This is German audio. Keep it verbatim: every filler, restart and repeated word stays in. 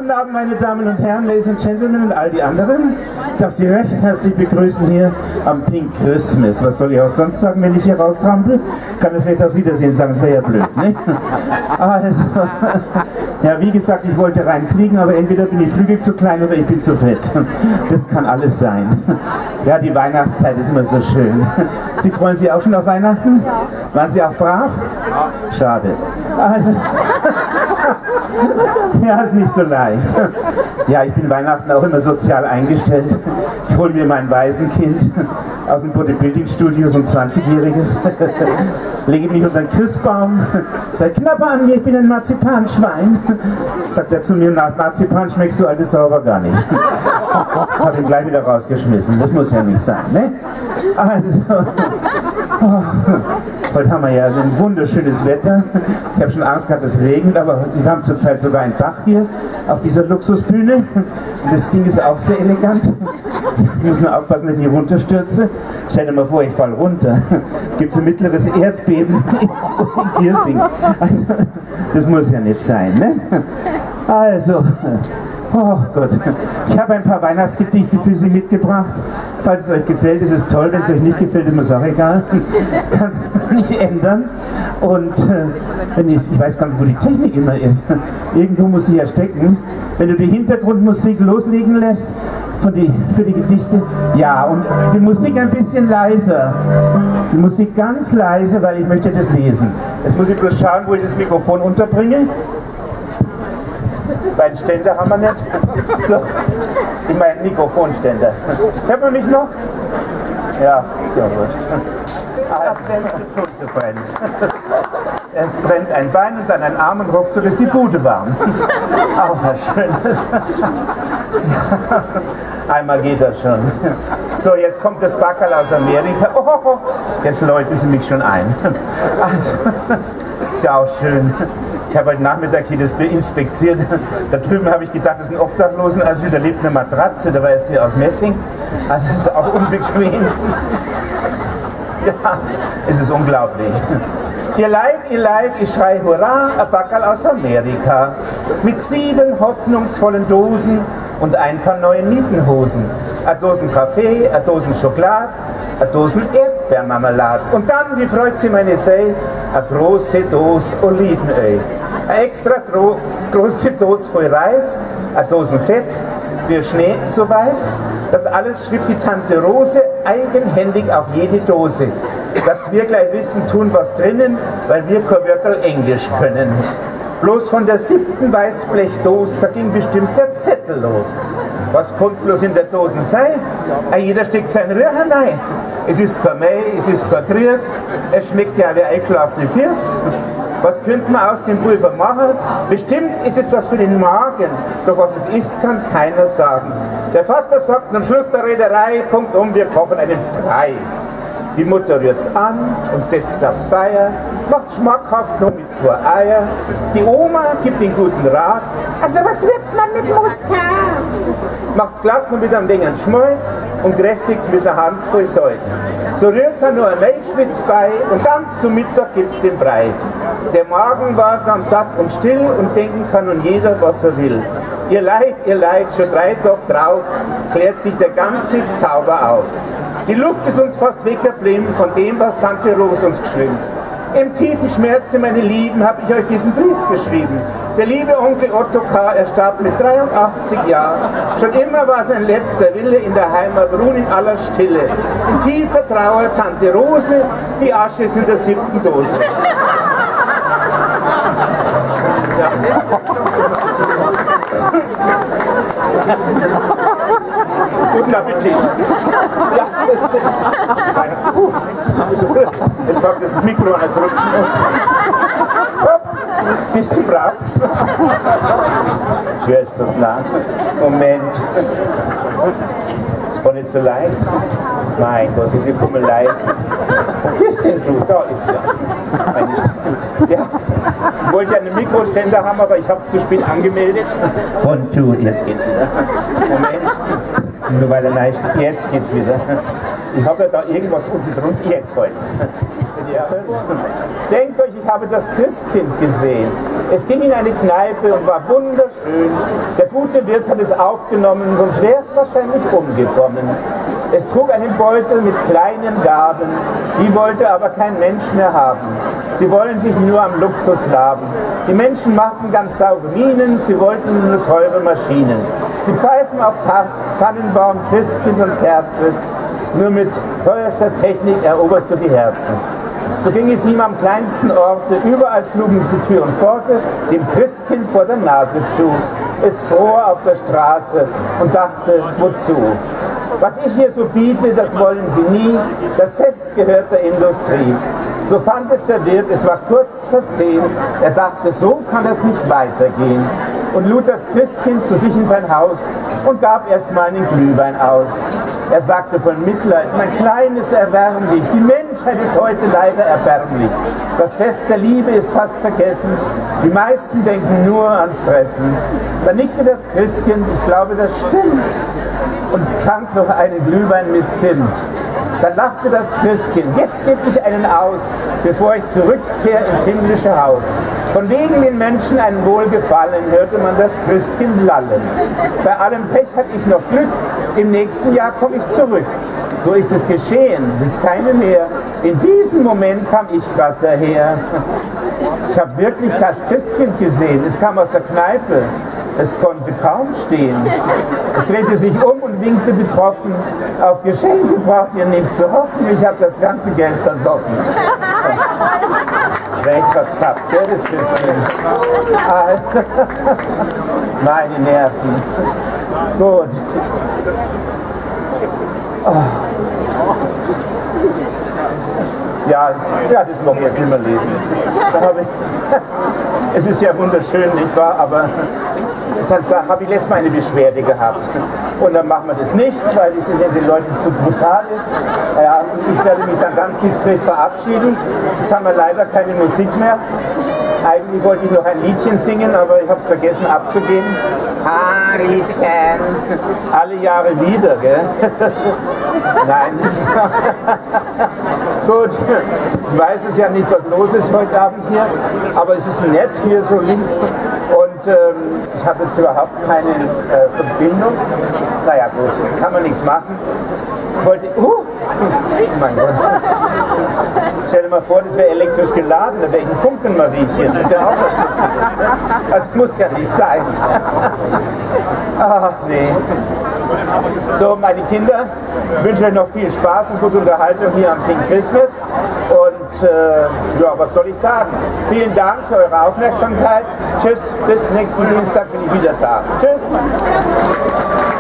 Guten Abend, meine Damen und Herren, Ladies and Gentlemen und all die anderen. Ich darf Sie recht herzlich begrüßen hier am Pink Christmas. Was soll ich auch sonst sagen, wenn ich hier raustrampel? Kann ich vielleicht auf Wiedersehen sagen, das wäre ja blöd, ne? Also, ja, wie gesagt, ich wollte reinfliegen, aber entweder bin ich Flügel zu klein oder ich bin zu fett. Das kann alles sein. Ja, die Weihnachtszeit ist immer so schön. Sie freuen sich auch schon auf Weihnachten? Ja. Waren Sie auch brav? Ja. Schade. Also, ja, ist nicht so leicht. Ja, ich bin Weihnachten auch immer sozial eingestellt. Ich hole mir mein Waisenkind aus dem Bodybuilding-Studio, so ein zwanzigjähriges, lege mich unter den Christbaum, sage, knappe an mir, ich bin ein Marzipanschwein. Sagt er zu mir, nach Marzipan schmeckst du alte Sau aber gar nicht. Ich habe ihn gleich wieder rausgeschmissen, das muss ja nicht sein, ne? Also, oh, heute haben wir ja ein wunderschönes Wetter. Ich habe schon Angst gehabt, es regnet, aber wir haben zurzeit sogar ein Dach hier auf dieser Luxusbühne. Und das Ding ist auch sehr elegant. Ich muss nur aufpassen, dass ich nicht runterstürze. Stell dir mal vor, ich falle runter. Gibt es ein mittleres Erdbeben in Giersing. Also, das muss ja nicht sein, ne? Also, oh Gott, ich habe ein paar Weihnachtsgedichte für Sie mitgebracht. Falls es euch gefällt, ist es toll. Wenn es euch nicht gefällt, ist mir es auch egal. Kann es nicht ändern. Und äh, wenn ich, ich weiß gar nicht, wo die Technik immer ist. Irgendwo muss sie ja stecken. Wenn du die Hintergrundmusik loslegen lässt von die, für die Gedichte, ja, und die Musik ein bisschen leiser. Die Musik ganz leise, weil ich möchte das lesen. Jetzt muss ich bloß schauen, wo ich das Mikrofon unterbringe. Beiden Ständer haben wir nicht. So, ich meine Mikrofonständer. Hört man mich noch? Ja, ja, wurscht. brennt. Es brennt ein Bein und dann ein Arm und ruckzuck ist die Bude warm. Auch was Schönes. Einmal geht das schon. So, jetzt kommt das Backerl aus Amerika. Oh, jetzt läuten sie mich schon ein. Also, ist ja auch schön. Ich habe heute Nachmittag hier das inspiziert. Da drüben habe ich gedacht, das ist ein Obdachlosen, also da lebt eine Matratze, da war es hier aus Messing. Also das ist auch unbequem. Ja, es ist unglaublich. Ihr Leid, ihr Leid, ich schrei Hurra, ein Backerl aus Amerika. Mit sieben hoffnungsvollen Dosen und ein paar neuen Nietenhosen. Eine Dosen Kaffee, eine Dosen Schokolade, eine Dosen Erdbeermarmelade. Und dann, wie freut sie meine See, eine große Dose Olivenöl. Eine extra große Dose voll Reis, eine Dosen Fett, für Schnee so weiß. Das alles schrieb die Tante Rose eigenhändig auf jede Dose. Dass wir gleich wissen, tun was drinnen, weil wir kein Wörterl Englisch können. Bloß von der siebten Weißblechdose, da ging bestimmt der Zettel los. Was konnte bloß in der Dose sein? Jeder steckt sein Röhrchen rein. Es ist kein Mehl, es ist kein Grüß, es schmeckt ja wie eingeschlafene Firs. Was könnte man aus dem Pulver machen? Bestimmt ist es was für den Magen, doch was es ist, kann keiner sagen. Der Vater sagt am Schluss der Reederei, Punkt um, wir kochen einen Brei. Die Mutter rührt's an und setzt es aufs Feuer, macht schmackhaft nur mit zwei Eier. Die Oma gibt den guten Rat, also was wird's denn mit Muskat? Macht's glatt nur mit einem wenig Schmalz und kräftig's mit einer Handvoll Salz. So rührt's auch nur ein Mehlschwitz bei und dann zum Mittag gibt's den Brei. Der Magen war dann satt und still und denken kann nun jeder, was er will. Ihr Leid, ihr Leid, schon drei Tage drauf, klärt sich der ganze Zauber auf. Die Luft ist uns fast weggeblieben von dem, was Tante Rose uns geschrieben. Im tiefen Schmerze, meine Lieben, habe ich euch diesen Brief geschrieben. Der liebe Onkel Otto K., er starb mit dreiundachtzig Jahren. Schon immer war sein letzter Wille, in der Heimat ruhen in aller Stille. In tiefer Trauer Tante Rose, die Asche ist in der siebten Dose. Ja. Guten Appetit. Ja. Uh, jetzt fängt das Mikro an zu rutschen. Bist du brav? Wer ist das nah? Moment. Ist doch nicht so leicht. Mein Gott, diese Fummelei. Wo bist denn du? Da ist er. Ja. Ich wollte einen Mikroständer haben, aber ich habe es zu spät angemeldet. Und du, jetzt geht's wieder. Moment. Nur weil er leicht. Jetzt geht's wieder. Ich habe ja da irgendwas unten drunter. Jetzt holt's. Ja. Denkt euch, ich habe das Christkind gesehen. Es ging in eine Kneipe und war wunderschön. Der gute Wirt hat es aufgenommen, sonst wäre es wahrscheinlich umgekommen. Es trug einen Beutel mit kleinen Gaben, die wollte aber kein Mensch mehr haben. Sie wollen sich nur am Luxus laben. Die Menschen machten ganz saure Mienen, sie wollten nur teure Maschinen. Sie pfeifen auf Tannenbaum, Christkind und Kerze. Nur mit teuerster Technik eroberst du die Herzen. So ging es ihm am kleinsten Orte, überall schlugen sie Tür und Pforte, dem Christkind vor der Nase zu. Es fror auf der Straße und dachte, wozu? Was ich hier so biete, das wollen sie nie, das Fest gehört der Industrie. So fand es der Wirt, es war kurz vor zehn, er dachte, so kann es nicht weitergehen. Und lud das Christkind zu sich in sein Haus und gab erstmal einen Glühwein aus. Er sagte voll Mitleid, mein Kleines, erbärmlich, die Menschheit ist heute leider erbärmlich. Das Fest der Liebe ist fast vergessen, die meisten denken nur ans Fressen. Da nickte das Christkind, ich glaube, das stimmt, und trank noch einen Glühwein mit Zimt. Dann lachte das Christkind, jetzt gebe ich einen aus, bevor ich zurückkehre ins himmlische Haus. Von wegen den Menschen ein Wohlgefallen hörte man das Christkind lallen. Bei allem Pech hatte ich noch Glück, im nächsten Jahr komme ich zurück. So ist es geschehen, es ist keine mehr. In diesem Moment kam ich gerade daher. Ich habe wirklich das Christkind gesehen, es kam aus der Kneipe. Es konnte kaum stehen. Es drehte sich um und winkte betroffen. Auf Geschenke braucht ihr nicht zu hoffen, ich habe das ganze Geld versoffen. Recht hat's gehabt, der ist Christkind. Alter. Meine Nerven. Gut. Oh. Ja, ja, das noch jetzt nicht mehr lesen. Da habe ich, es ist ja wunderschön, nicht wahr? Aber dann habe ich letztes Mal eine Beschwerde gehabt. Und dann machen wir das nicht, weil es den Leuten zu brutal ist. Ja, ich werde mich dann ganz diskret verabschieden. Jetzt haben wir leider keine Musik mehr. Eigentlich wollte ich noch ein Liedchen singen, aber ich habe es vergessen abzugeben. Ah, Liedchen. Alle Jahre wieder, gell? Nein. Gut, ich weiß es ja nicht, was los ist heute Abend hier, aber es ist nett hier so links. Und ähm, ich habe jetzt überhaupt keine äh, Verbindung. Naja gut, kann man nichts machen. Ich wollte, uh, oh mein Gott. Stell dir mal vor, das wäre elektrisch geladen, da wäre ich ein Funkenmariechen. Das muss ja nicht sein. Ach nee. So, meine Kinder, ich wünsche euch noch viel Spaß und gute Unterhaltung hier am Pink Christmas. Und äh, ja, was soll ich sagen? Vielen Dank für eure Aufmerksamkeit. Tschüss, bis nächsten Dienstag bin ich wieder da. Tschüss.